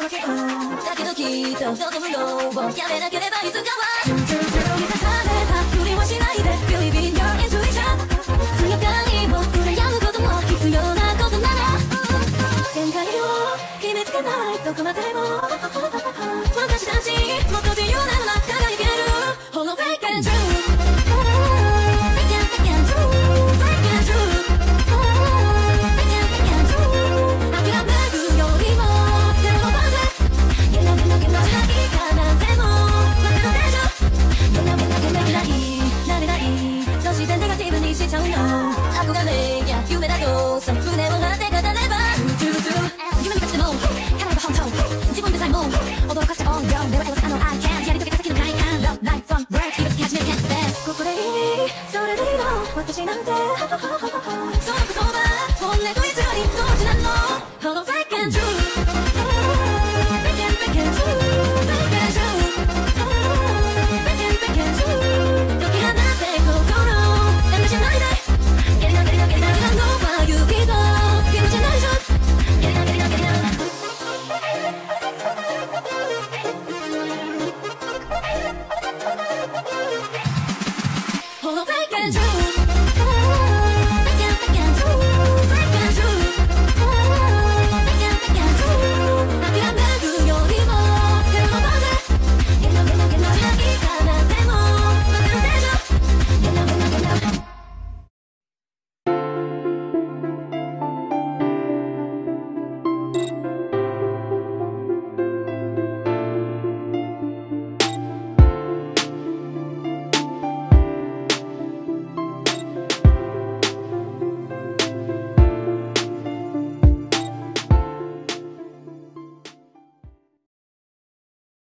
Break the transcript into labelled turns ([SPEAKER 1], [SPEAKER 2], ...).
[SPEAKER 1] だけどきっと望むのをやめなければいつかは満たされたふりはしないで Believe in your intuition 強がりも羨むことも必要なことなら限界を決めつけないどこまでも私たちもっと自由なまま輝ける Hold on, fake and true Fake and true Fake and true Fake and true 諦めるよりも手を伸ばせゲラゲラゲラいかなんでも待ってるでしょゲラゲラゲラゲラなれないどうしてネガティブにしちゃうの憧れや夢だとその船を張って語れば夢に勝っても叶えば本当自分でさえも驚かせて On your miracles I know I can やり遂げた先の快感 Love life from birth 今つき始める Can't dance ここでいいそれでいいの私なんてその言葉本音と偽りどっちなの Hold on fake